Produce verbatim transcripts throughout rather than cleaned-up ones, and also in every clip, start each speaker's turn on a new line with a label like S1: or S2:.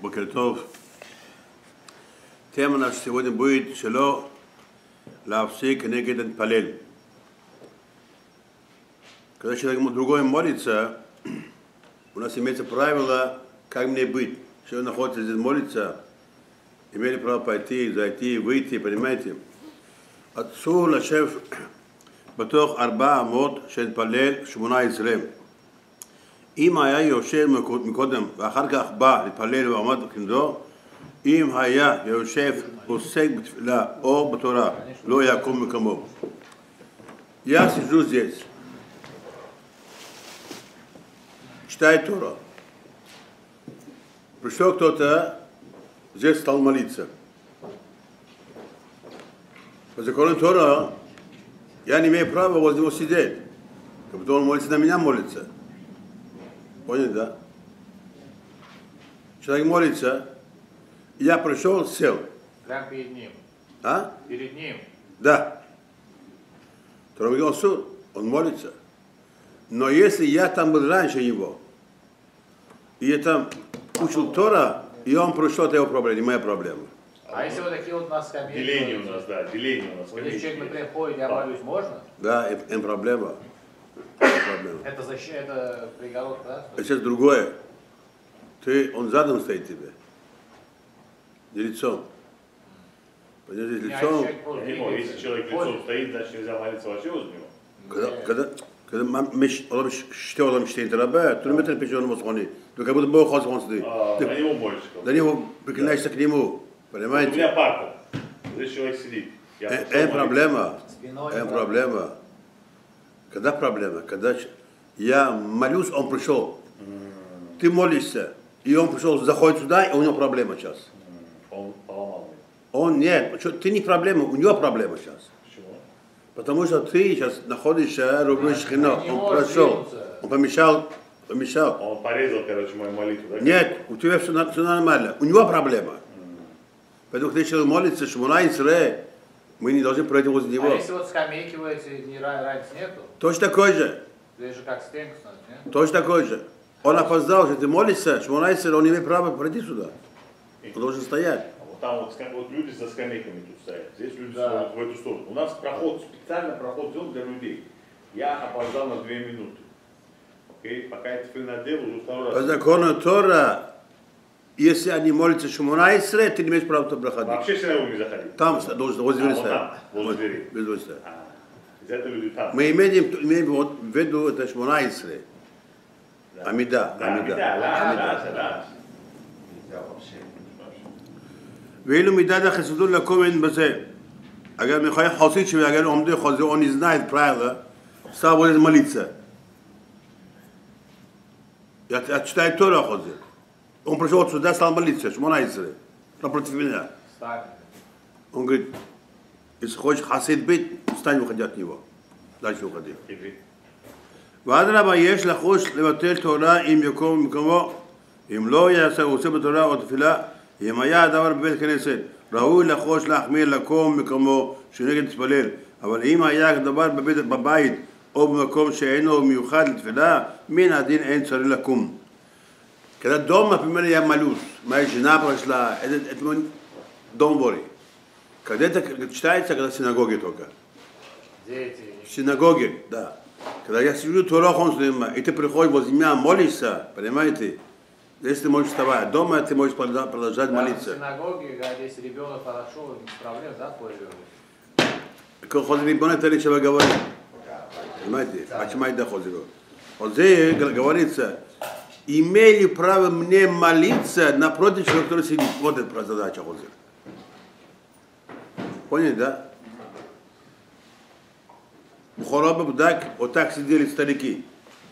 S1: Бокер тов. Тема наша сегодня будет «Шело лавсик негеден палель». Когда человек другой молится, у нас имеется правило, как мне быть. Человек находится здесь молится, имели право пойти, зайти, выйти, понимаете? אסור לשב בתוך ארבע אמות שהתפלל שמונה עשרה. אם היה יושב מקודם ואחר כך בא להתפלל ועמד בכנדו, אם היה יושב עוסק בתפילה או בתורה, לא יקום מקומו. Я сижу здесь, читаю Тору. Пришел кто-то, здесь стал молиться. По закону Тора я не имею права возле него сидеть, как будто он молится на меня молится. Поняли, да? Человек молится, я пришел, сел.
S2: Прямо перед ним.
S1: А?
S2: Перед ним.
S1: Да. Тора говорил суд, он молится. Но если я там был раньше него, и я там учил Тора, и он пришел, это его проблема, не моя проблема.
S2: А если вот такие вот у нас скамейки?
S3: Деление у нас, да, деление у нас.
S2: Вот если человек, например, ходит, я молюсь, можно?
S1: Да, это проблема. проблема.
S2: Это защита, это приговор, да?
S1: А сейчас другое. Ты, он задом стоит тебе. Не лицом. Понимаешь,
S2: Не,
S1: лицом.
S3: Я не могу, если человек лицом стоит, значит нельзя молиться вообще возле него.
S1: Когда, когда, когда меш, он что он чтит раба, то не метр печён мозгони. То как будто Бог хочет он сидит.
S3: А, на него молишься.
S1: На него приклоняешься к нему. Понимаете?
S3: У меня парка. Здесь человек сидит.
S1: Это проблема. Это проблема. Когда проблема? Когда я молюсь, он пришел. Ты молишься, и он пришел, заходит сюда, и у него проблема сейчас.
S3: Он поломал.
S1: Он нет, ты не проблема, у него проблема сейчас.
S3: Почему?
S1: Потому что ты сейчас находишься, рублю шхино, он прошел, он помешал, помешал.
S3: Он порезал, короче, мою молитву, да?
S1: Нет, у тебя все, все нормально, у него проблема. Поэтому, когда человек молится, шмуна исре, мы не должны пройти возле него.
S2: А если вот скамейки вы эти, не разницы нету?
S1: Точно такой же.
S2: Здесь же как стенка, нет?
S1: Точно такой же. Он опоздал, что ты молишься, шмуна исре, он не имеет права пройти сюда. Он должен стоять.
S3: А вот там вот, вот люди за скамейками тут стоят. Здесь люди
S2: Да.
S3: смотрят в эту сторону. У нас проход, специально проход сделан для людей. Я опоздал на две минуты. Окей? Пока я теперь надел, уже второй раз.
S1: По закону Тора, если они молятся шмуна исре, ты не имеешь права туда проходить.
S3: Вообще все равно не заходить.
S1: Там должен возле
S3: А,
S1: двери
S3: вот
S1: стоять.
S3: там, возле двери.
S1: Без двери стоять.
S3: А, из этого люди там.
S1: Мы имеем, имеем вот в виду это шмуна исре.
S3: Да.
S1: Амида.
S3: Да,
S1: Амида.
S3: Амида, да, да, да.
S1: ואילו מידת החסידות לקום אין בזה. אגב, מחוי חסיד שאגב עומדי חוזר, он не знает правила, стал будет молиться. Я, я читаю Тору хозер. Он пришел вот сюда, стал молиться, шмона исре, напротив меня.
S2: Ставь.
S1: Он говорит, если хочешь хасид быть, встань, выходи от него. Дальше уходи. ואדרבה יש לחוש לבטל תורה אם יקום במקומו, אם לא יעשה עושה בתורה או תפילה, אם היה הדבר בבית כנסת, ראוי לחוש להחמיר לקום במקומו שנגד תתפלל, אבל אם היה הדבר בבית, בבית או במקום שאינו מיוחד לתפילה, מן הדין אין צריך לקום. Когда дома, например, я молюсь, моя жена прошла, это, это мой дом Бори. Когда это читается, когда в синагоге только.
S2: Дети.
S1: В синагоге, да. Когда я сижу, Тора хон, и ты приходишь возле меня, молишься, понимаете? Если ты можешь вставать, дома ты можешь продолжать
S2: Да,
S1: молиться.
S2: в синагоге, если ребенок подошел, без проблем, да, ходит?
S1: Ходит ребенок, это нечего говорить. Понимаете? Почему это ходит? Вот здесь говорится, имели право мне молиться напротив человека, который сидит. Вот это задача ходит. Поняли, да? В Хорабе Бдак вот так сидели старики.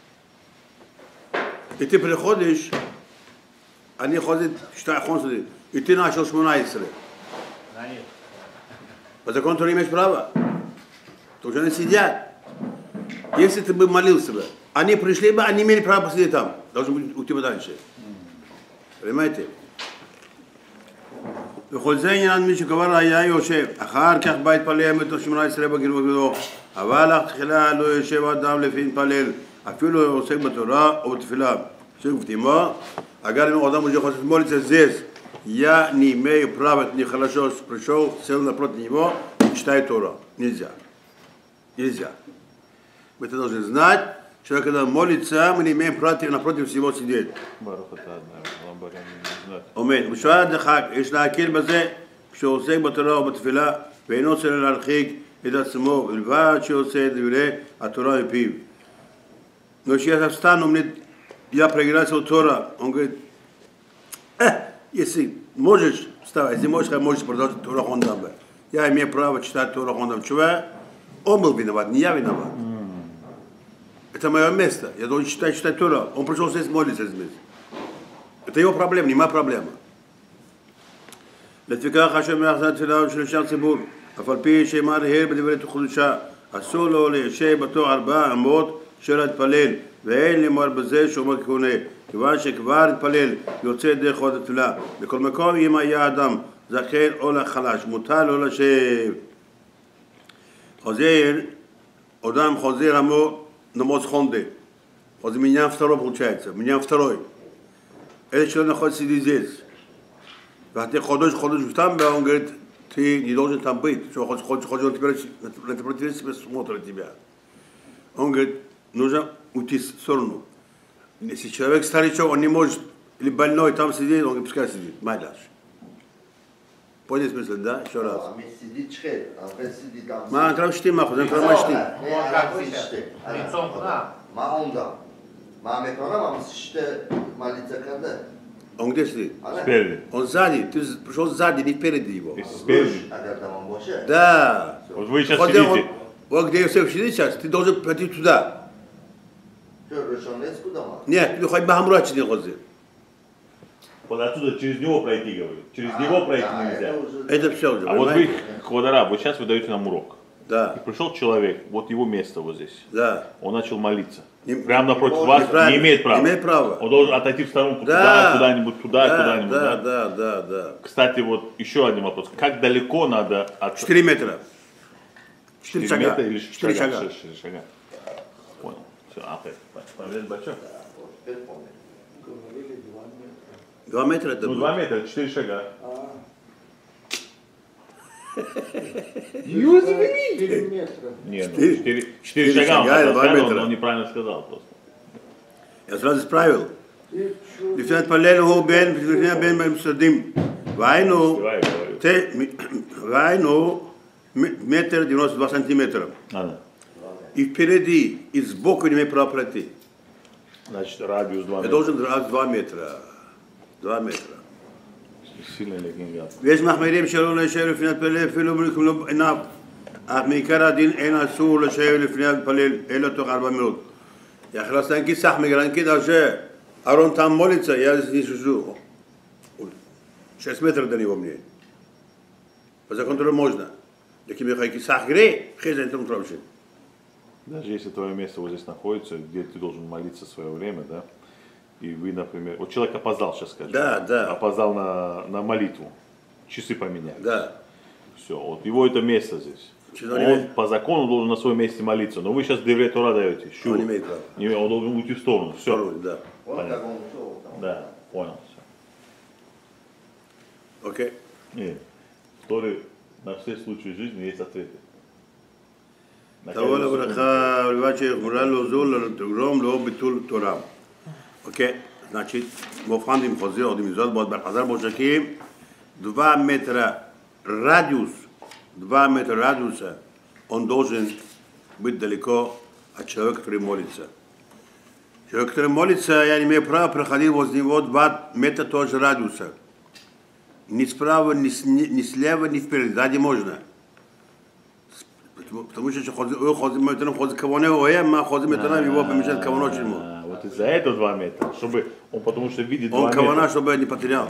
S1: И ты приходишь, они ходят, считают хонсуды, и ты начал шмуна исре.
S2: На них.
S1: По закону ты имеешь право. То уже они сидят. Если ты бы молился бы, они пришли бы, они имели право посидеть там. Должен быть у тебя дальше. Понимаете? וכל זה עניין מי שכבר היה יושב, אחר כך בא התפלל מתוך שמונה עשרה בגילו וגילו, אבל תחילה לא יושב אדם לפי מתפלל, אפילו עוסק בתורה או בתפילה, Все ему, а говорим, Адам уже хочет молиться здесь. Я не имею права, это нехорошо, пришел, сел напротив него и читает Тору. Нельзя. Нельзя. Мы это должны знать, что когда молится, мы не имеем права напротив всего сидеть. Омен. ושועד לחג, יש להכיר בזה כשעוסק בתורה ובתפילה ואינו רוצה להרחיק את עצמו, בלבד שעושה את דברי התורה מפיו. Но сейчас я встану, мне, я проигрался Тора, он говорит, э, если можешь, вставай, если можешь, можешь продолжить Тора Хондамбе. Я имею право читать Тора Хондамбе. Чего? Он был виноват, не я виноват. Это мое место, я должен читать, читать Тора. Он пришел здесь молиться здесь. Это его проблема, не моя проблема. לפיכך השם מאחד תפילה של שאר ציבור, אף על פי שמהרהר בדברי חדושה, אסור לו ליישב בתוך ארבע אמות של להתפלל, ואין לאמור בזה שאומר כהונה, כיוון שכבר התפלל יוצא דרך עוד התפילה. בכל מקום אם היה אדם זכר או לחלש, מותר לו לשב. חוזר, אדם חוזר ему намаз хонды. Вот у меня второй получается, у меня второй. Этот человек находится здесь. А ты ходишь, ходишь там, он говорит, ты не должен там быть. Что ходишь, ходишь, ходишь, он теперь на против себя смотрит тебя. Он говорит, нужно уйти в сторону. Если человек старичок, он не может, или больной там сидит, он говорит, пускай сидит, майдаш. Понял смысл, да? Еще раз. מה, אתה לא משתים מה, חוזרים כבר מה משתים.
S4: מה עומדה? מה המקרונה, מה משתה, מה לצקדה?
S1: Он где сидит?
S5: Спереди.
S1: Он сзади, ты пришел сзади, не впереди его.
S5: Если спереди.
S1: Да.
S5: Вот вы сейчас
S1: Хотя он,
S5: сидите.
S1: вот где Йосеф сидит сейчас, ты должен пойти туда. Нет, ты хоть Бахамурач не ходи.
S5: Вот отсюда через него пройти, говорю. Через него пройти нельзя.
S1: Это все уже,
S5: А вот вы,
S1: понимаете?
S5: Квадара, вот сейчас вы даете нам урок.
S1: Да,
S5: И пришел человек, вот его место вот здесь.
S1: да.
S5: Он начал молиться.
S1: Не-
S5: Прямо напротив
S1: не
S5: вас,
S1: правильно.
S5: не имеет права.
S1: Не имеет права.
S5: Он должен отойти в сторонку
S1: Да.
S5: туда, куда-нибудь, туда,
S1: Да,
S5: куда-нибудь.
S1: да,
S5: Да?
S1: да, да, да.
S5: Кстати, вот еще один вопрос. Как далеко надо от...
S1: Четыре метра. Четыре
S5: Четыре
S1: шага.
S5: метра или
S1: Четыре
S5: шага?
S1: шага.
S5: Четыре шага. Понял. Все, окей. Проверять большой.
S1: Два метра это
S5: Ну,
S1: будет.
S5: два метра, четыре шага.
S2: Четыре метра.
S5: Не, ну,
S1: Четыре-
S5: четыре,
S1: четыре
S5: четыре шага он
S1: шага или
S5: так
S1: два
S5: сказал,
S1: метра?
S5: но он неправильно сказал просто.
S1: Я сразу исправил. לפני התפלל הוא בין, לפני הבין במשרדים. והיינו,
S5: Давай, говорю.
S1: ת- והיינו метр девяносто два сантиметра.
S5: Надо.
S1: И впереди, и сбоку не имею права пройти.
S5: Значит, радиус два
S1: Я
S5: метра.
S1: должен раз два метра. Два метра.
S5: Сильно или гигант?
S1: ויש מחמירים שלא להישאר לפני התפלל אפילו מלכים לא עיניו. אך מעיקר הדין אין אסור להישאר לפני התפלל אלא תוך ארבע מאות. Я храстанки сахмигранки даже Арон там молится, я здесь сижу. Шесть метров до него мне. По закону тоже можно. Таким я хайки сахгре, хезен там травши.
S5: Даже если твое место вот здесь находится, где ты должен молиться в свое время, да, и вы, например, вот человек опоздал, сейчас скажем.
S1: Да, да.
S5: Опоздал на, на молитву, часы поменяли.
S1: Да.
S5: Все, вот его это место здесь.
S1: Чего
S5: Он
S1: не имеет?
S5: по закону должен на своем месте молиться, но вы сейчас Деврей Тора даете. Щу.
S1: Он не имеет права.
S5: Не, он должен уйти в сторону. Все.
S1: Второй, да.
S4: Вот как он ушел там.
S5: Да, понял. Все.
S1: Окей.
S5: Не, в Торе на все случаи жизни есть ответы. На
S1: תבוא
S5: каждый случай.
S1: לברכה, ולבד שיכולה לו זו לגרום לו ביטול תורה. אוקיי? Значит, Мофандим חוזר עוד עם זאת, בעוד בחזר בושקים, два метра радиус, два метра радиуса, он должен быть далеко от человека, который молится. Человек, который молится, я не имею права проходить возле него два метра тоже радиуса. Ни справа, ни, с- ни, ни слева, ни вперед, сзади можно. Потому, потому что הוא חוזים יותר חוזים כוונה אוהב, מה חוזים יותר его помешает כוונות שלו.
S5: А, вот из-за этого два метра, чтобы он потому что видит
S1: Он
S5: два
S1: כוונה
S5: метра.
S1: чтобы не потерял.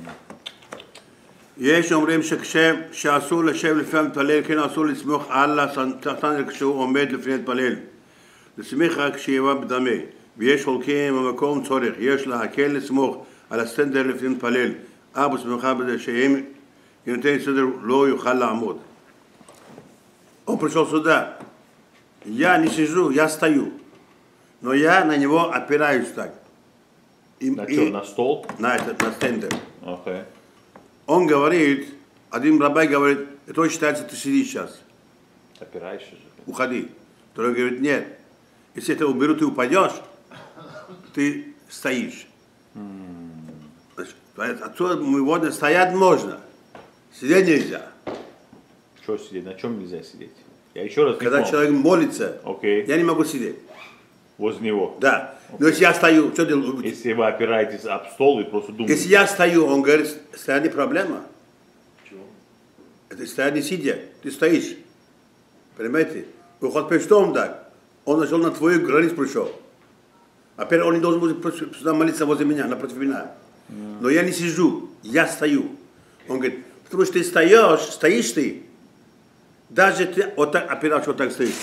S1: יש אומרים שאסור לשב לפני המתפלל, כן אסור לסמוך על הסטנדר כשהוא עומד לפני המתפלל. לסמיך רק כשיבה בדמה, ויש חולקים במקום צורך, יש להקל לסמוך על הסטנדר לפני המתפלל, אבו סמכה בזה שאם ינתן סדר לא יוכל לעמוד. Он пришел сюда, я не сижу, я стою, но я на него опираюсь так. И,
S5: На
S1: и-
S5: что, на стол?
S1: на этот, на стендер.
S5: Окей.
S1: Он говорит, один рабай говорит, это считается, ты сидишь сейчас,
S5: Опираешься же.
S1: уходи. Второй говорит, нет, если это уберу, ты упадешь, ты стоишь. Значит, отсюда мы вот стоять можно, сидеть нельзя.
S5: Что сидеть? На чем нельзя сидеть? Я еще раз не
S1: Когда
S5: понял.
S1: человек молится,
S5: Окей.
S1: я не могу сидеть.
S5: Возле него.
S1: Да. Но если я стою, что делаю?
S5: Если вы опираетесь об стол и просто думаете.
S1: Если я стою, он говорит, стоять не проблема. Это стоять не сидя, ты стоишь. Понимаете? Выход пешком так. Он нашел на твою границу пришел. Опять он не должен будет против- сюда молиться возле меня, напротив меня. Но я не сижу, я стою. Он говорит, потому что ты стоишь, стоишь ты, даже ты вот так опираться, вот так стоишь ты.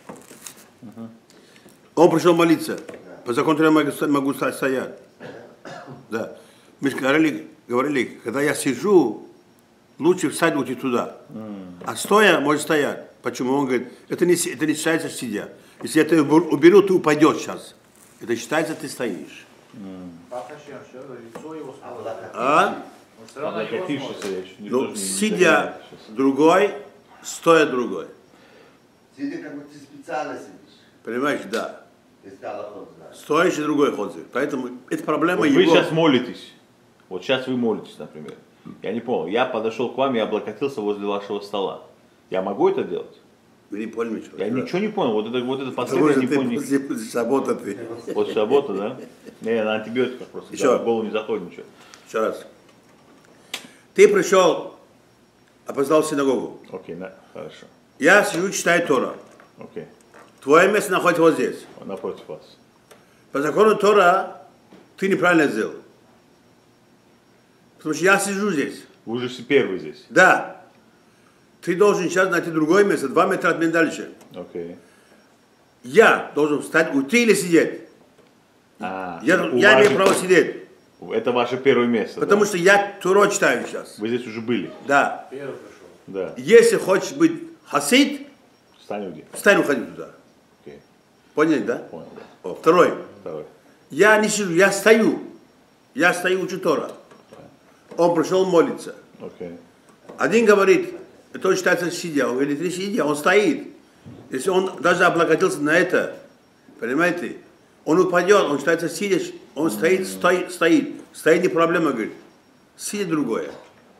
S1: Он пришел молиться. По закону я могу, могу ста- стоять. Да. Мы же говорили, говорили, когда я сижу, лучше встать уйти туда. А стоя, может стоять. Почему? Он говорит, это не, си- это не считается сидя. Если я тебя убер- уберу, ты упадешь сейчас. Это считается, ты стоишь.
S2: Паха Шем, что лицо его смотрит.
S1: А?
S2: Он все равно его
S5: Облокотившийся,
S2: смотрит.
S5: я еще не-
S1: Ну,
S5: тоже не- не
S1: сидя
S5: догадаюсь сейчас.
S1: другой, стоя другой.
S4: Сидя, как бы ты специально сидишь.
S1: Понимаешь, да.
S4: Если ты Аллахот знаешь.
S1: Стоящий другой ходит. Поэтому это проблема
S5: Вот
S1: его.
S5: вы сейчас молитесь. Вот сейчас вы молитесь, например. Я не понял. Я подошел к вам и облокотился возле вашего стола. Я могу это делать?
S1: Вы не поняли, что
S5: Я ничего не понял. Вот это, вот это
S1: Потому
S5: последнее
S1: что
S5: не
S1: ты
S5: понял.
S1: после, после шабота ты.
S5: После работы, да? Не, я на антибиотиках просто.
S1: Еще.
S5: Да, в голову не заходит ничего.
S1: Еще раз. Ты пришел, опоздал в синагогу.
S5: Окей, да, хорошо.
S1: Я сижу, читаю Тора.
S5: Окей.
S1: Твое место находится вот здесь.
S5: Напротив вас.
S1: По закону Тора ты неправильно сделал. Потому что я сижу здесь.
S5: Вы уже все первый здесь.
S1: Да. Ты должен сейчас найти другое место, два метра от меня дальше.
S5: Окей.
S1: Я должен встать, уйти или сидеть.
S5: А,
S1: Я,
S5: у
S1: я
S5: вас
S1: имею
S5: же-
S1: право сидеть.
S5: Это ваше первое место.
S1: Потому
S5: да?
S1: что я Торо читаю сейчас.
S5: Вы здесь уже были.
S1: Да.
S2: Первый пришел.
S5: Да.
S1: Если хочешь быть хасид,
S5: Встань где?
S1: встань, уходи туда.
S5: Окей.
S1: Поняли, да?
S5: Понял, да.
S1: О, второй.
S5: Второй.
S1: Я не сижу, я стою. Я стою, учу Тора. Он пришел молиться.
S5: Окей.
S1: Один говорит, это считается сидя. Он говорит, не сидя, он стоит. Если он даже облокотился на это, понимаете, он упадет, он считается сидя, он стоит, стоит, стоит. Стоит не проблема, говорит. Сидя другое.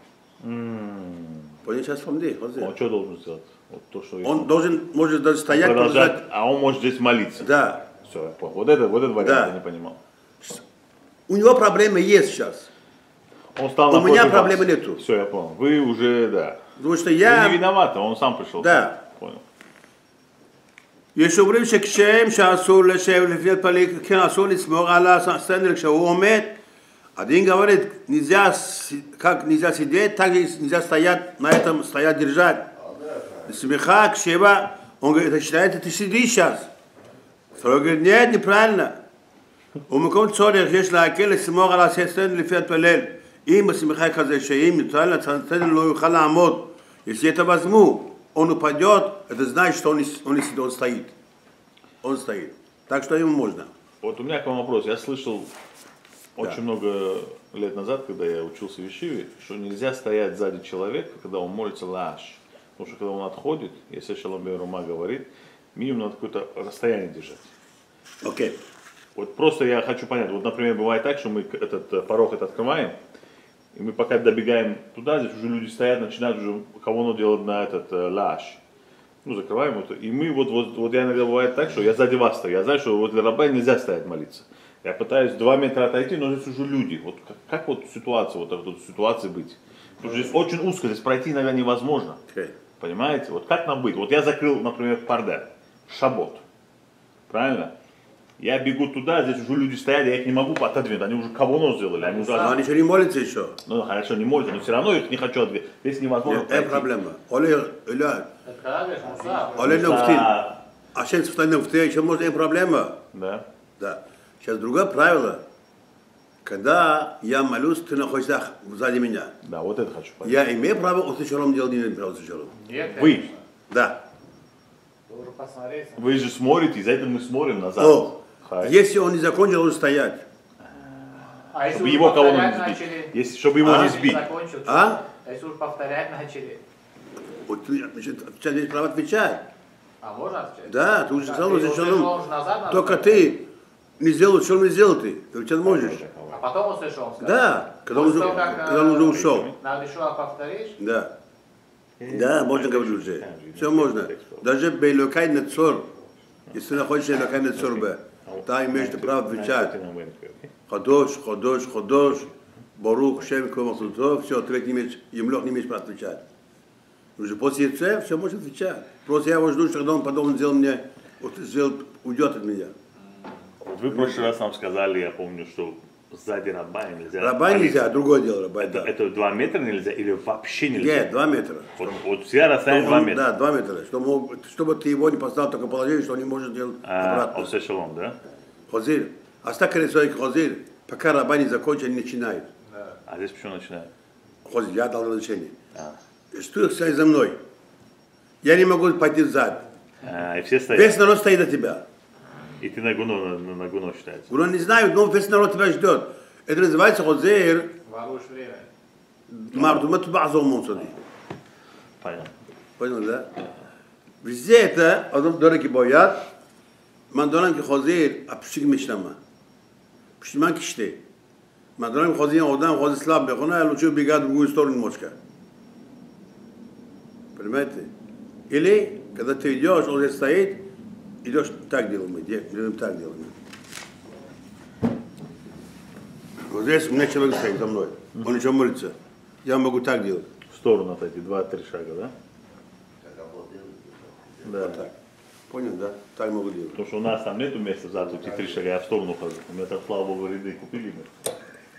S1: Понял, сейчас вспомни. Вот здесь.
S5: Он что должен сделать? Вот то, что
S1: Он должен, может даже стоять,
S5: продолжать,
S1: продолжать.
S5: а он может здесь молиться.
S1: Да.
S5: Все, я понял. Вот это, вот этот вариант
S1: Да.
S5: я не понимал.
S1: У него проблемы есть сейчас.
S5: Он стал
S1: У
S5: напротив
S1: меня
S5: вас.
S1: проблемы нету.
S5: Все, я понял. Вы уже, да.
S1: Потому что
S5: Вы
S1: я...
S5: не виноваты, он сам пришел.
S1: Да.
S5: Понял.
S1: יש אומרים שכשהם שאסור לשבת לפני פליג, כן אסור לסמוך על הסטנדר כשהוא עומד, один говорит, нельзя, си- как нельзя сидеть, так же нельзя стоять, на этом стоять, держать. Смеха, кшева, он говорит, это считается, ты сидишь сейчас. Второй говорит, нет, неправильно. ומקום צורך יש להקל לסמוך על הסטנדר לפי התפלל. אם השמחה כזה שאם ניתן לסטנדר לא יוכל לעמוד, если это возьму, он упадет, это значит, что он не, он не сидит, он стоит. Он стоит. Так что ему можно.
S5: Вот у меня к вам вопрос. Я слышал очень
S1: Да.
S5: много лет назад, когда я учился в Ешиве, что нельзя стоять сзади человека, когда он молится лаш. Потому что когда он отходит, если Шалом бен Рума говорит, минимум надо какое-то расстояние держать.
S1: Окей.
S5: Вот просто я хочу понять, вот, например, бывает так, что мы к- этот э, порог этот открываем, и мы пока добегаем туда, здесь уже люди стоят, начинают уже кого-то делать на этот э, лаш. Ну, закрываем это. И мы вот, вот, вот я иногда бывает так, что я сзади вас стою. Я знаю, что вот для раба нельзя стоять молиться. Я пытаюсь два метра отойти, но здесь уже люди. Вот как, как вот ситуация, вот так вот ситуации быть? Потому что здесь очень узко, здесь пройти, наверное, невозможно.
S1: Окей.
S5: Понимаете? Вот как нам быть? Вот я закрыл, например, пардер, шабот. Правильно? Я бегу туда, здесь уже люди стоят, я их не могу отодвинуть. Они уже кого-то сделали. Они уже...
S1: Но они еще не молятся еще.
S5: Ну, хорошо, не молятся, но все равно их не хочу отдвинуть. Здесь невозможно
S1: Это
S5: пройти.
S1: проблема. Оле, Оле,
S2: Это когда говоришь, мусар.
S1: Оле Нефтин.
S5: Да.
S1: А сейчас в Нефте еще может и проблема.
S5: Да.
S1: Да. Сейчас другое правило. Когда я молюсь, ты находишься сзади меня.
S5: Да, вот это хочу понять.
S1: Я имею право усечером делать, не имею права усечером.
S2: Нет,
S5: Вы,
S2: конечно.
S1: Да.
S2: Должен посмотреть.
S5: вы же смотрите, за это мы смотрим назад.
S1: О,
S5: Хай.
S1: если он не закончил, он стоять.
S2: А если
S5: чтобы
S2: уже
S5: его кого-нибудь
S2: повторять
S5: сбить.
S2: начали,
S5: Если, чтобы его
S1: А?
S5: не сбить.
S2: закончил,
S1: А?
S2: а если уже повторять начали,
S1: Вот ты отвечать, есть право отвечать.
S2: а можно отвечать?
S1: Да, ты уже
S2: Да,
S1: сказал,
S2: ты
S1: что
S2: услышал,
S1: шалом.
S2: он назад надо
S1: Только
S2: сказать.
S1: ты не сделал, что не сделал ты. Ты отвечать можешь.
S2: А потом услышал, он сказал.
S1: Да, когда он
S2: После
S1: уже,
S2: того, как,
S1: когда он уже
S2: э,
S1: ушел.
S2: Надо еще а повторишь.
S1: Да. Да, можно говорить уже. Все можно. Даже Бейлокай Нецор. Если ты находишься Бейлокай Нецор Б, ты имеешь право отвечать. Ходош, ходош, ходош. Барух, Шем, Комасутов. Все, ты не имеешь, Емлох не имеешь права отвечать. Уже после яйца все может отвечать. Просто я его жду, что когда он потом сделал мне, вот сделал, уйдет от меня.
S5: Вот вы в прошлый раз нам сказали, я помню, что сзади раба нельзя.
S1: Раба нельзя, а другое дело раба,
S5: Это,
S1: да.
S5: это два метра нельзя или вообще нельзя?
S1: Нет, два метра.
S5: Вот, вот все расстояние
S1: Чтобы
S5: два
S1: он-
S5: метра.
S1: Да, два метра. Чтобы, чтобы ты его не поставил в такое положение, что он не может делать
S5: А,
S1: обратно.
S5: осе шалом, да?
S1: Хозир. Оставь колесо и хозир. Пока раба не закончит, не начинает.
S5: А здесь почему начинает?
S1: Хозир, я дал разрешение. Что их стоит за мной? Я не могу пойти сзади.
S5: А, и все стоят.
S1: Весь народ стоит от тебя.
S5: И ты на гуно, на, на, на гуно считается.
S1: Ну, не знаю, но весь народ тебя ждет. Это называется хозир.
S2: Воруешь время.
S1: Мардумат базом мусоди.
S5: Понятно.
S1: Понял, да? Везде это, одном дороги боят, мандоран ки хозир, а пшик мечтама. Пшиман киште. Мандоран хозир, одам хозир слаб бехона, а лучше убегать в другую сторону немножко. Понимаете? Или, когда ты идешь, он здесь стоит, идешь, так делаем мы, делаем так делаем. Вот здесь у меня человек стоит за мной, он еще молится. Я могу так делать.
S5: В сторону отойти, два-три шага, да? Да.
S1: Вот так. Понял, да? Так могу делать.
S5: Потому что у нас там нету места сзади, эти три шага, я в сторону хожу. У меня так, слава богу, ряды купили мы.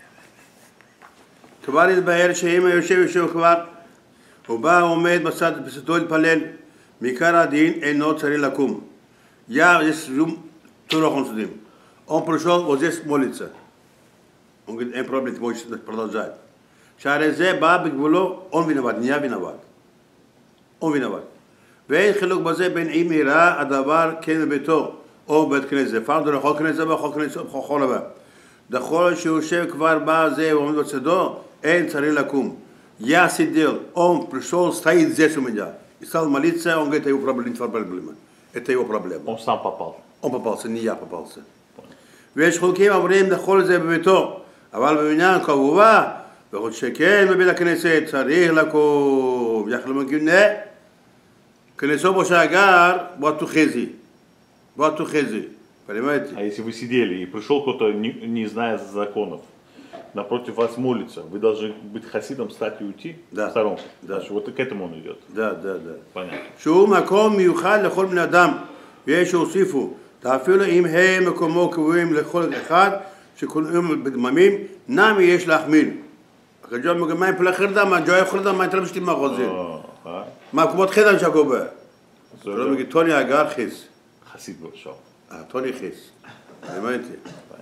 S1: כבר התבהר שאם היושב יושב כבר ובא עומד בצד בסדו להתפלל מעיקר הדין אינו צריך לקום. Я здесь турах он сидим. Он пришел вот здесь молиться. Он говорит, אין проблем, ты можешь продолжать. שהרי זה בא בגבולו, он виноват, не я виноват. Он виноват. ואין חילוק בזה בין אם יראה הדבר כן בביתו או בבית כנסת. פעם דרך חוק כנסת וחוק כנסת וחול הבא. דכל שיושב כבר בא זה ועומד בצדו, אין צריך לקום. Я сидел, он пришел, стоит здесь у меня. И стал молиться, он говорит, это его проблема, не проблема. Это его проблема.
S5: Он сам попал.
S1: Он попался, не я попался. ויש חוקים עוברים לכל זה בביתו, אבל בבניין כמובן, וכל שכן בבית הכנסת צריך לקום. יחלו מגיונה, כנסו בו שאגר, בועטו חזי. בועטו חזי. Понимаете?
S5: А если вы сидели и пришел кто-то, не, не зная законов, напротив вас молится, вы должны быть хасидом, встать и уйти
S1: Да.
S5: в сторонку.
S1: Да.
S5: Значит, вот и к этому он идет.
S1: Да, да, да.
S5: Понятно.
S1: שהוא מקום מיוחד לכל בני אדם, ויש שהוסיפו, אפילו אם הם מקומו קבועים לכל אחד, שכולם בדממים, נמי יש להחמיר. הקדוש ברוך הוא מה עם פלח חרדה, מה ג'וי חרדה, מה יתרם שתימה חוזר.
S5: А,
S1: מה קומות חרדה שקובה.
S5: זה
S1: לא מגיד, טוני אגר חיס.
S5: חסיד בראשו.
S1: אה, טוני חיס. הבנתי.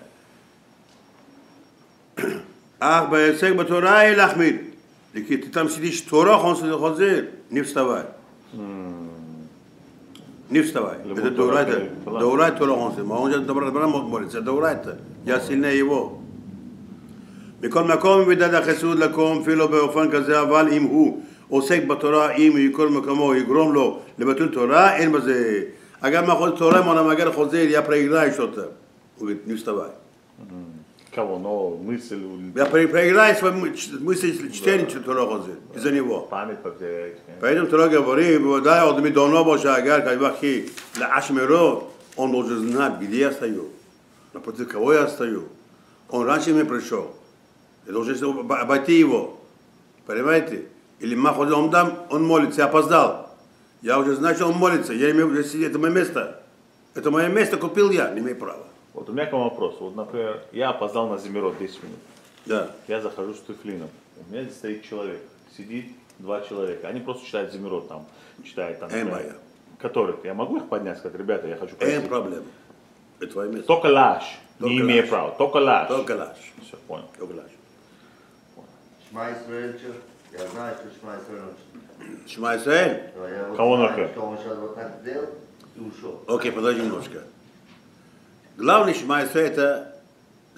S1: אך בהישג בתורה אין להחמיר. כי תתמשידיש תורה חוזר, נפסתווי. Не вставай.
S5: Любой
S1: Это Даурайта.
S5: Даурайта.
S1: Даурайта Торахонсе. А он же добро молится. Даурайта. Я сильнее его. בכל מקום מידת החסות לקום אפילו באופן כזה, אבל אם הוא עוסק בתורה, אם מכל מקומו יגרום לו לבטל תורה, אין בזה. אגב, מאחורי תורה, מונה מגר חוזר, я проиграю что-то. Он говорит, не вставай.
S5: Кого? Но мысль,
S1: Я проиграю свои мысли чтения Тора Хозер из-за него.
S5: память потеряете.
S1: Поэтому Тора говорит, бывает, он мне давно больше агар, как вахи, для Ашмиро, он должен знать, где я стою, напротив кого я стою. Он раньше мне пришел. Я должен обойти его. Понимаете? Или Маходи он там, он молится, я опоздал. Я уже знаю, что он молится. Я имею, это мое место. Это мое место купил я, не имею права.
S5: Вот у меня к вам вопрос. Вот, например, я опоздал на Зимирот десять минут.
S1: Да.
S5: Я захожу с туфлином. У меня здесь стоит человек. Сидит два человека. Они просто читают Зимирот там. Читают там.
S1: Эмая.
S5: Которых. Я могу их поднять, сказать, ребята, я хочу пройти.
S1: Эм проблема. Это твое место.
S5: Только лаш.
S1: Только
S5: Не имею
S1: лаш.
S5: права. Только лаш.
S1: Только лаш.
S5: Все, понял.
S1: Только лаш.
S4: Шма Исраэль, что? Я знаю, что Шма Исраэль.
S1: Шма Исраэль?
S4: Но я вот
S5: Кого
S4: знаю,
S5: нахер?
S4: что он сейчас вот так сделал и ушел.
S1: Окей, подожди немножко. Главный Шма Исраэль это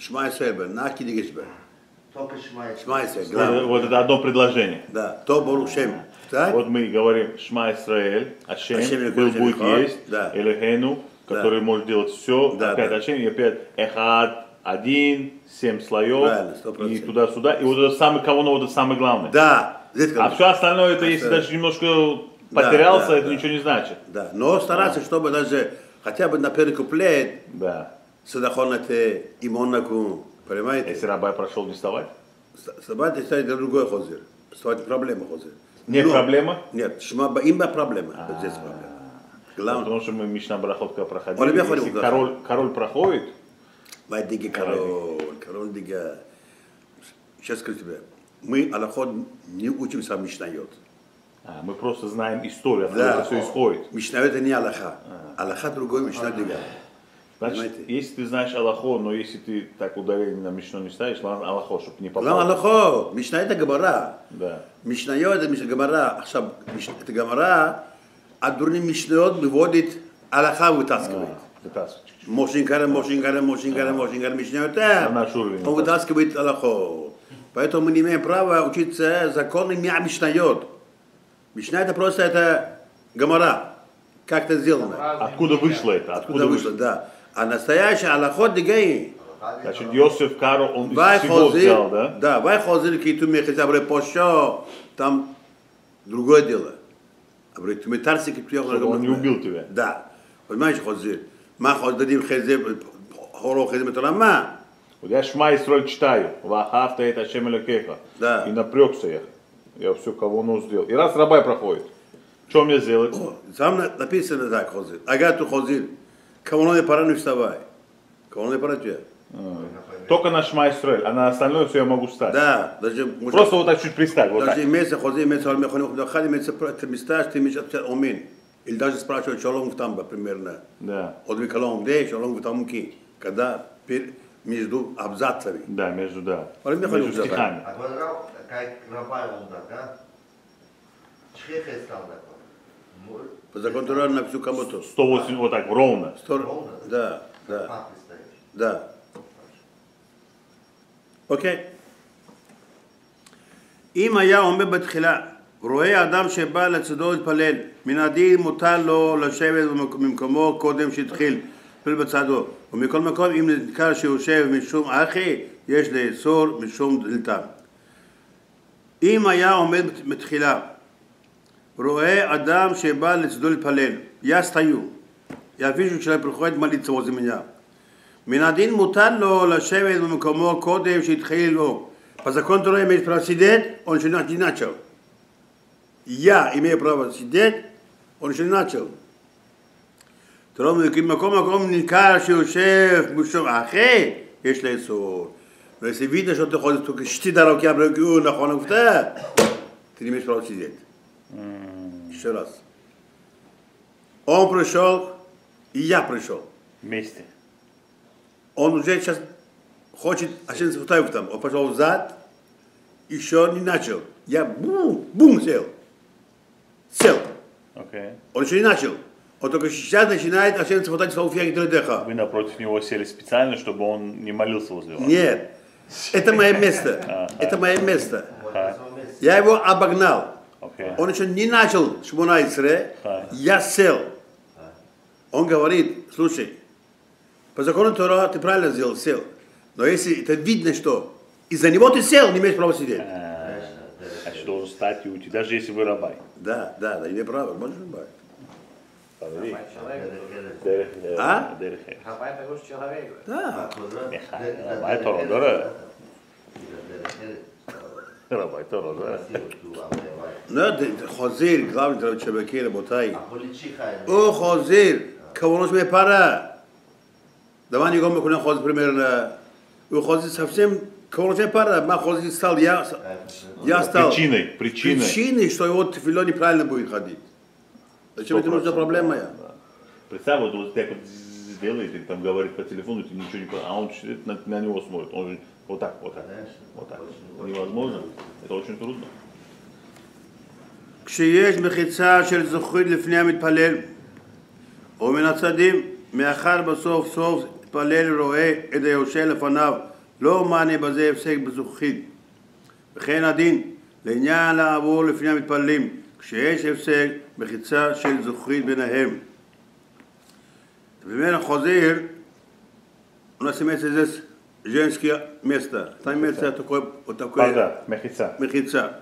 S1: Шма Исраэль, на Кидигиш.
S4: Только Шма
S1: Шма
S4: Исраэль.
S1: Исраэль, главное.
S5: Вот это одно предложение.
S1: Да, то Борух Шем. Так?
S5: Вот мы говорим Шма Исраэль, Ашем,
S1: Ашем,
S5: был,
S1: Ашем,
S5: будет,
S1: Ашем,
S5: есть,
S1: да.
S5: Элохейну, который
S1: Да.
S5: может делать все,
S1: Да,
S5: опять
S1: да.
S5: Ашем, и опять Эхад, один, семь слоев,
S1: Правильно, сто
S5: и
S1: процентов.
S5: туда-сюда, и вот это самый кого, вот это самое главное.
S1: Да, здесь
S5: А
S1: как
S5: все остальное, это если
S1: Это-
S5: даже немножко потерялся,
S1: да,
S5: это
S1: да.
S5: ничего не значит.
S1: Да, но стараться, чтобы даже хотя бы на первый куплет
S5: Да.
S1: Садахонате и Монаку, понимаете?
S5: Если рабай прошел не вставать.
S1: Вставать и ставить другой хозер. Вставать проблема хозер.
S5: Не
S1: Но-
S5: проблема?
S1: Нет, шма имя проблема. Вот здесь проблема. Главное,
S5: Потому что мы Мишна Барахот когда
S1: Он
S5: проходили,
S1: любит
S5: если
S1: ходить, да.
S5: король, король проходит,
S1: Vai диги король, король дига. Сейчас скажу тебе, мы аллахот не учимся Мишнайот.
S5: а, мы просто знаем историю, откуда
S1: Да.
S5: это все исходит.
S1: Мишнайот это не аллаха. Аллаха другой, Мишна дига.
S5: Значит,
S1: Понимаете?
S5: если ты знаешь Аллахо, но если ты так ударение на Мишну не ставишь, ладно, Аллахо, чтобы не попал.
S1: Лама аллахот, Мишна это гамара.
S5: Да.
S1: Мишнайот это Мишна гамара. עכשיו, это гамара, а дурным Мишнайот выводит аллаха вытаскивает.
S5: А, вытаскивать.
S1: Мошинкара, Мошинкара, Мошинкара, Мошинкара, Мишнайот.
S5: На наш уровень
S1: Он вытаскивает аллахот. Поэтому мы не имеем права учиться законы не Мишнайот. Мишна это просто это гамара. Как это сделано.
S5: Откуда вышло это?
S1: Откуда вышло, да. А настоящий аллахот дигай.
S5: Значит, Йосиф Каро, он
S1: Вай
S5: из всего взял,
S1: хозир,
S5: да?
S1: да, вай хозир китуме хотя бы пошо, там другое дело. А говорит, ты тарси киту
S5: Чтобы он не убил тебя.
S1: Да. Понимаешь, хозир? Ма хозирим хозир, хоро хозир метрама.
S5: Вот я Шма Исраэль читаю, Вахавта это Ашем Элокеха.
S1: Да.
S5: И напрягся я. Я все кого он сделал. И раз рабай проходит, что мне сделать?
S1: Там написано так, хозир. Ага, tu хозир. Кого не пора не вставай. Кого не пора тебе.
S5: Только на Шма Исраэль, а на остальное все я могу встать.
S1: Да, даже
S5: Просто вот так чуть представь, вот так.
S1: даже имеется хозир, имеется аль механух, да хали имеется ты месташ, ты имеется омин. Или даже спрашивают шалом в тамба примерно.
S5: Да,
S1: От викалом де, шалом в тамки. Когда пер- между абзацами.
S5: да, между, да,
S1: Аль механух,
S5: между
S1: да.
S5: стихами.
S4: А вот раб, как рабай он так, да? Чхехе стал такой. Мур-
S1: По закону Тора на всю кому-то.
S5: сто восемь, вот так, ровно.
S1: Стор-
S4: Ровно?
S1: Да, да,
S4: Папы стоишь.
S1: да. אוקיי? אם היה עומד בתחילה רואה אדם שבא לצדו להתפלל, מן הדין מותר לו לשבת במקומו קודם שהתחיל להתפלל בצדו, ומכל מקום אם נזכר שיושב משום אחי, יש לאסור משום דלתם. אם היה עומד בתחילה רואה אדם שבא לצדו להתפלל, я стою, я вижу, человек приходит молиться возле меня. מן הדין מותר לו לשבת במקומו קודם שהתחיל לו. По закону Тора имеет право сидеть, он еще не начал. Я имею право сидеть, он еще не начал. Тора говорит, מקום מקום ניכר שיושב משום אחי, יש לאסור. Но если видно, что ты ходишь только шти дороги, я говорю, нахон уфта, ты не имеешь права сидеть. Еще раз. Он пришел, и я пришел.
S5: Вместе.
S1: Он уже сейчас хочет, а сейчас в там, он пошел взад, еще не начал. Я бум, бум сел. Сел.
S5: Окей.
S1: Он еще не начал. Он только сейчас начинает, а сейчас хватать салфия и трехдеха.
S5: Вы напротив него сели специально, чтобы он не молился возле вас.
S1: Нет, это мое место. Это мое место.
S4: Вот на своем месте.
S1: Я его обогнал.
S5: Окей.
S1: Он еще не начал шмонайсре, я сел. Он говорит, слушай, по закону Тора ты правильно сделал, сел. Но если это видно, что из-за него ты сел, не имеешь права сидеть.
S5: Значит, должен встать и уйти, даже если вы рабай.
S1: Да, да, да, имею право, можешь быть.
S5: Смотри.
S2: Человек,
S5: Дерех, э,
S1: А?
S5: дерех, э.
S2: Рабай такой же человек.
S1: Да.
S5: רבי תורה, לא רע. רבי תורה, לא רע.
S1: לא, חוזיר, главный человек, רבותיי.
S4: Политчиха.
S1: הוא חוזיר, כוונו שמפרה. דבר אני גם מכונה חוזיר примерно. הוא חוזיר совсем, כוונו שמפרה. מה חוזир стал? Я, я стал.
S5: Причиной, причиной.
S1: Причиной, что его тефило неправильно будет ходить. Зачем это нужна проблема моя?
S5: Да. Представь, вот, вот так вот сделает, или там говорит по телефону, ты ничего не понимаешь, а он сидит, на, на него смотрит, он же вот так, вот так, вот так. Невозможно, это очень трудно.
S1: כשיש מחיצה של זכוכית לפני המתפלל ומן הצדים, מאחר בסוף סוף מתפלל ורואה את היושב לפניו לא מענה בזה הפסק בזוכחית. וכן הדין, לעניין לעבור לפני המתפללים, כשיש הפסק מחיצה של זוכחית ביניהם. וממנו חוזר, у нас имеется здесь женское место. Там имеется такое, вот такое
S5: Пардат, мехица.
S1: мехица.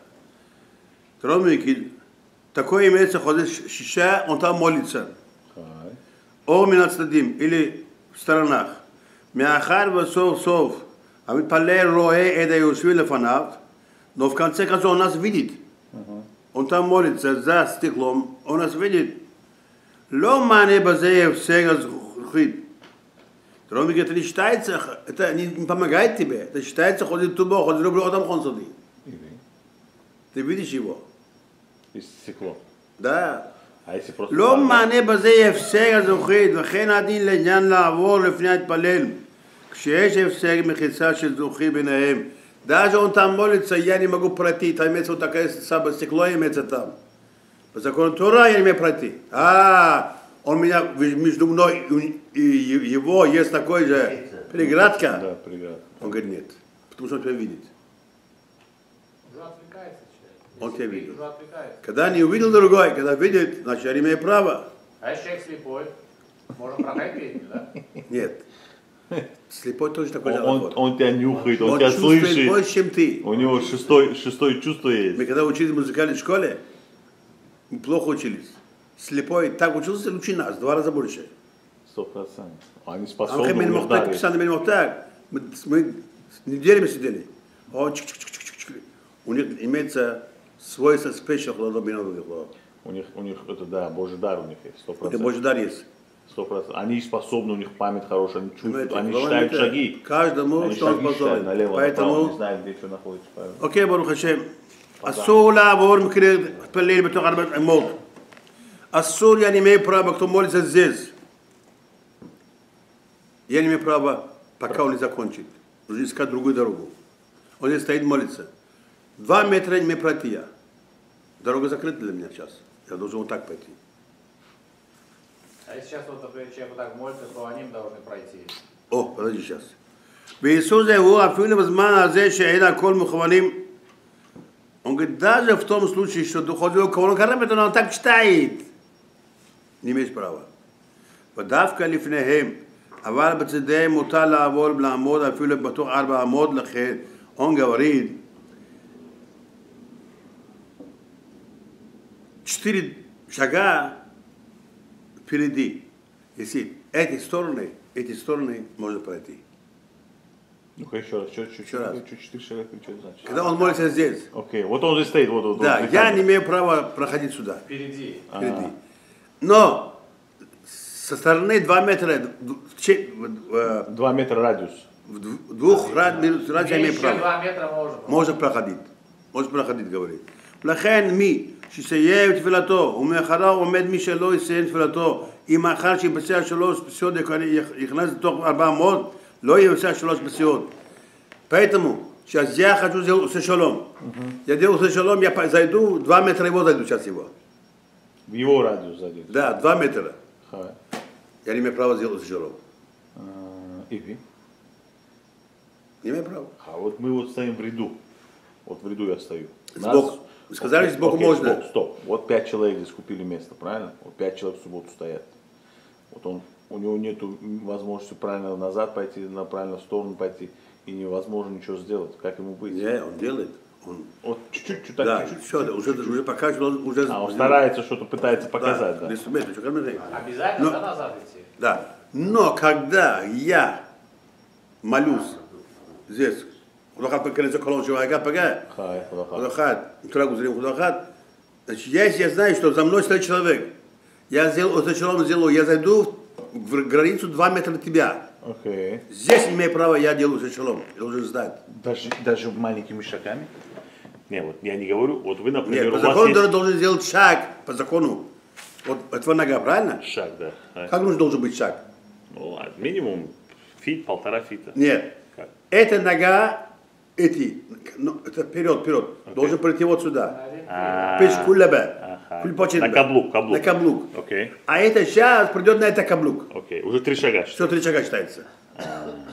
S1: Такое имеется хозер шиша, он там молится. О минацтадим, или в сторонах. Мяхар васов сов, а мы палер роэ эда юшвили фанав, но в конце концов он нас видит. Он там молится за стеклом, он нас видит. Ло мане базеев сега зухит. Ромик, это не считается, это не помогает тебе, это считается ходит тубо, ходит рублю, там хонсади. Ты видишь его?
S5: Из стекло.
S1: Да.
S5: А если просто...
S1: לא מענה בזה הפסק הזוכית, וכן הדין לעניין לעבור לפני התפלל, כשיש הפסק מחיצה של זוכית ביניהם. Даже он там молится, я не могу пройти, там имеется вот такое самое стекло, имеется там. По закону Тора я не могу пройти. А, он меня, между мной и его есть такой же преградка.
S5: Да, преградка.
S1: Он говорит, нет, потому что он тебя видит.
S2: Уже отвлекается человек.
S1: Он тебя
S2: Если
S1: видит.
S2: уже отвлекается.
S1: Когда не увидел другой, когда видит, значит, я имею право.
S2: А если человек слепой, можно проходить, да?
S1: Нет. Слепой тоже такой же
S5: Он,
S1: аллахот.
S5: он тебя нюхает, он,
S1: Он
S5: тебя
S1: чувствует
S5: слышит.
S1: больше, чем ты.
S5: У него шестой, шестое чувство есть.
S1: Мы когда учились в музыкальной школе, мы плохо учились. Слепой так учился, лучше нас, в два раза больше.
S5: Сто процентов. Они
S1: А
S5: способны
S1: мы не так писали, мы не так. Мы, мы неделями сидели. О, чик, чик, чик, чик, чик. У них имеется свойство спешл хладобиновых.
S5: У них, у них это, да, Божий дар у них есть, сто
S1: Это
S5: процентов.
S1: Божий дар есть.
S5: Сто процентов. Они способны, у них память хорошая, они чувствуют,
S1: Понимаете,
S5: они
S1: главное,
S5: считают
S1: это
S5: шаги.
S1: каждому,
S5: Они
S1: что он
S5: шаги считают
S1: способен.
S5: налево, направо,
S1: Поэтому,
S5: не знают, где что находится. Правильно.
S1: окей, ברוך השם, אסור לעבור מקרה להתפלל בתוך ארבעת אמות. אסור, я не имею права, кто молится здесь. Я не имею права, пока он не закончит. Нужно искать другую дорогу. Он здесь стоит, молится. Два метра не имею пройти я. Дорога закрыта для меня сейчас. Я должен вот так пойти.
S2: А если сейчас вот, например, человек вот так молится, то они должны пройти.
S1: О, подожди сейчас. ויסור זה הוא אפילו בזמן הזה שאין הכל מכוונים. Он говорит, даже в том случае, что доходит к кого-то, это он так читает. Не имеешь права. ודווקא לפניהם, אבל בצדיהם מותר לעבור ולעמוד אפילו בתוך ארבע עמוד לכן. Он говорит, четыре шага впереди. Если эти стороны, эти стороны можно пройти.
S5: Ну-ка еще раз, что, что,
S1: Еще раз.
S5: что, четыре шага, что это значит?
S1: Когда он молится здесь,
S5: Окей, вот он здесь стоит, вот, вот.
S1: да,
S5: вот,
S1: я не имею права проходить сюда,
S2: Впереди.
S1: впереди. Но со стороны два метра, в че- в,
S5: Два метра радиус.
S1: в дв- двух радиус я имею
S2: Меньше
S1: право.
S2: два метра можно.
S1: можно проходить. Можно проходить, говорит. לכן מי שיסיים תפילתו ומאחריו עומד מי שלא יסיים תפילתו אם מאחר שיבצע שלוש פסיעות יכנס לתוך ארבע מאות לא יבצע שלוש פסיעות. Поэтому сейчас я хочу сделать усе шалом. Я делаю усе шалом, я зайду, два метра его зайду сейчас его.
S5: В его радиус зайдет.
S1: Да, два метра.
S5: Хай.
S1: Я не имею права сделать усе шалом.
S5: А, Иви.
S1: Не имею права.
S5: А вот мы вот стоим в ряду. Вот в ряду я стою.
S1: Сбоку. Вы сказали,
S5: Окей,
S1: сбоку
S5: окей,
S1: можно.
S5: Стоп, стоп. Вот пять человек здесь купили место, правильно? Вот пять человек в субботу стоят. Вот он, у него нету возможности правильно назад пойти, на правильную сторону пойти, и невозможно ничего сделать. Как ему быть?
S1: Не, он делает. Он...
S5: Вот чуть-чуть, чуть так,
S1: Да,
S5: чуть-чуть.
S1: все, уже, уже показывает, уже...
S5: А он старается что-то, пытается показать, да.
S1: Инструменты, что камеры.
S2: Обязательно
S1: Но-
S2: да, назад идти.
S1: Да. Но когда я молюсь здесь, худохат покорится колон человека, пока,
S5: Хай, худохат.
S1: худохат, трагу зрим худохат, значит, если я знаю, что за мной стоит человек, я сделал, вот человек сделаю, я зайду в границу два метра от тебя.
S5: Окей.
S1: Здесь не имею права, я делаю за шалом, я должен знать.
S5: Даже, даже маленькими шагами? Не, вот я не говорю, вот вы, например,
S1: Нет, по
S5: у вас
S1: закону
S5: есть...
S1: ты должен сделать шаг, по закону. Вот это нога, правильно?
S5: Шаг, да. Хай.
S1: Как нужно должен быть шаг?
S5: Ну ладно, минимум фит, полтора фита.
S1: Нет.
S5: Как?
S1: Эта нога, эти, ну, это вперед, вперед. Должен пройти вот сюда.
S5: А,
S1: Пеш кулебе.
S5: ага.
S1: Куль почет
S5: На
S1: бе.
S5: каблук, каблук.
S1: На каблук.
S5: Окей,
S1: А это сейчас придет на это каблук.
S5: окей. Уже три шага.
S1: Все, три шага считается.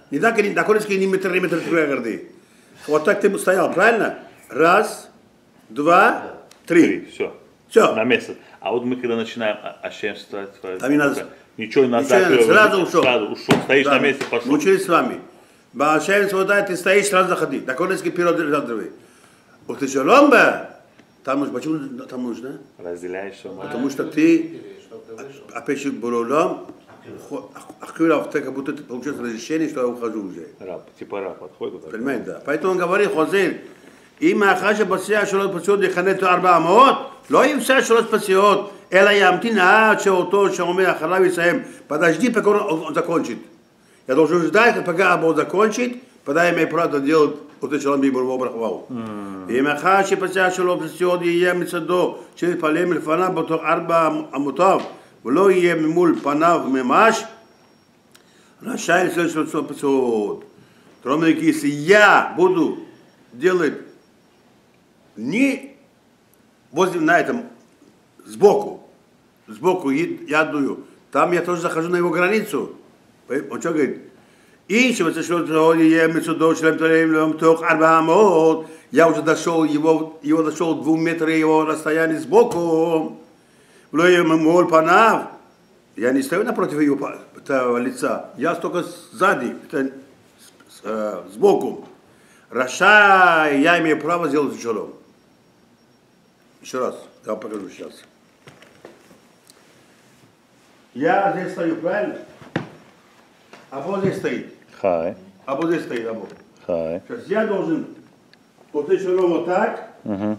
S1: Не так, на конечке не метр, не метр горды. Вот так ты стоял, правильно? Раз, два, три.
S5: Три, все.
S1: Все.
S5: На место. А вот мы когда начинаем ощущаем ситуацию,
S1: Там не надо.
S5: ничего не назад,
S1: Ничего, сразу ушел.
S5: Сразу ушел. Стоишь
S1: Да.
S5: на месте, пошел.
S1: Учились с вами. Башем свобода, ты стоишь, сразу заходи. На конечке вперед, задрывай. Вот ты что, ломба? Там нужно, почему там нужно?
S5: Разделяешь все.
S1: Потому что ты, опять же, буролом, ахкюрав, ты как будто ты получаешь разрешение, что я ухожу уже.
S5: Раб, типа раб подходит. Вот
S1: Понимаете, да. Поэтому он говорит, Хозель, אם האחר שבסיעה שלוש פסיעות יכנה אותו ארבע מאות, לא יפסע שלוש פסיעות, אלא ימתין עד שאותו שעומד אחריו יסיים. Подожди, пока он закончит. Я должен ждать, пока он закончит, тогда я имею право делать вот это שלום ביבורו ברחבהו. אם האחר שבסיעה שלוש פסיעות יהיה מצדו שיתפלל מלפניו בתוך ארבע אמותיו, ולא יהיה ממול פניו ממש, רשאי לעשות שלוש פסיעות. Кроме того, если я буду делать не возле на этом сбоку, сбоку я дую, там я тоже захожу на его границу. Он что говорит? И я уже дошел его, его дошел двух метров его расстояние сбоку. Я не стою напротив его лица, я только сзади, сбоку. Рашай, я имею право сделать шалом. Еще раз, я вам покажу сейчас. Я здесь стою, правильно? А вот здесь стоит.
S5: Хай.
S1: А вот здесь стоит, а вот.
S5: Хай.
S1: Сейчас я должен вот это шалом вот так.
S5: Угу.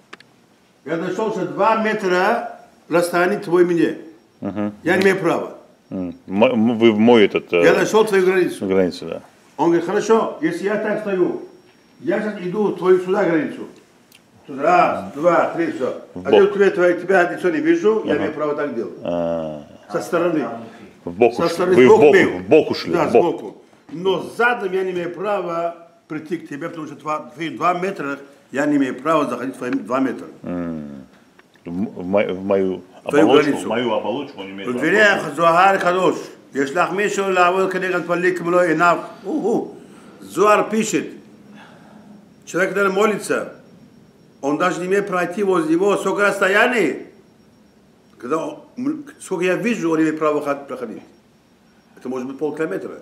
S1: Я дошел что два метра расстояние твой мне.
S5: Угу.
S1: Я не имею права.
S5: М. М- Вы в мой этот... э,
S1: Я дошел твою границу.
S5: границу, да.
S1: Он говорит, хорошо, если я так стою, я сейчас иду в твою сюда границу. Тут раз, два, три, все.
S5: В
S1: А
S5: бок.
S1: я тебя, тебя, тебя лицо не вижу, я
S5: Ага.
S1: имею право так делать.
S5: А,
S1: Со стороны.
S5: в бок
S1: Со
S5: ушли.
S1: стороны
S5: Вы в
S1: сбоку
S5: бок,
S1: бегу.
S5: в бок ушли.
S1: Да,
S5: в бок.
S1: сбоку. Но задом я не имею права прийти к тебе, потому что два, твои два метра, я не имею права заходить в твои два метра.
S5: М. В, в мо- в мою
S1: Твою
S5: оболочку,
S1: границу.
S5: в мою оболочку он имеет право.
S1: ולבריח זוהר קדוש, יש לך מישהו לעבוד כנגד פליט כמו לא עיניו, הוא, זוהר пишет, человек, который молится, он даже не имеет пройти возле него сколько расстояние, когда он, сколько я вижу, он имеет право проходить. Это может быть полкилометра.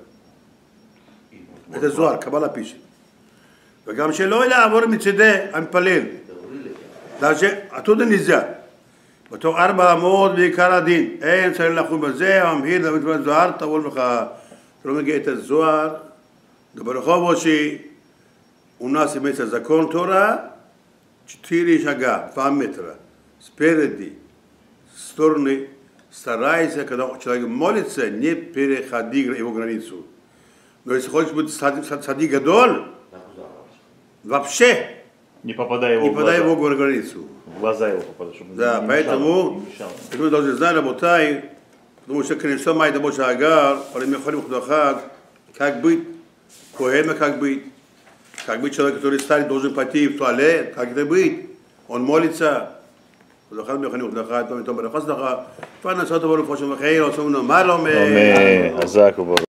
S1: Это זוהר, קבלה пишет. וגם שלא יעבור מצדי המפלל, даже оттуда нельзя. בתוך ארבע אמות בעיקר הדין, אין צריך לחום בזה, המהיר דוד בן זוהר, טבול לך, אתה לא מגיע את הזוהר, ברחוב Оши, у нас имеется закон Тора, четыре шага, два метра, спереди, с стороны, старайся, когда человек молится, не переходи его границу. Но если хочешь быть сади гадоль, вообще
S5: Не попадая его
S1: не
S5: в
S1: подай
S5: глаза.
S1: его в границу.
S5: В глаза его попадать, чтобы
S1: Да,
S5: не
S1: поэтому
S5: мешало, не мешало.
S1: мы должны знать, работай, потому что конечно майда больше агар, паримехолим худохад, как быть, коэма как быть, как быть человек, который старый, должен пойти в туалет, как это быть, он молится, худохад мехолим худохад, помимо того, барахас даха, фана сату бару фошем вахейр, осумну маломе.
S5: Аминь. Азак,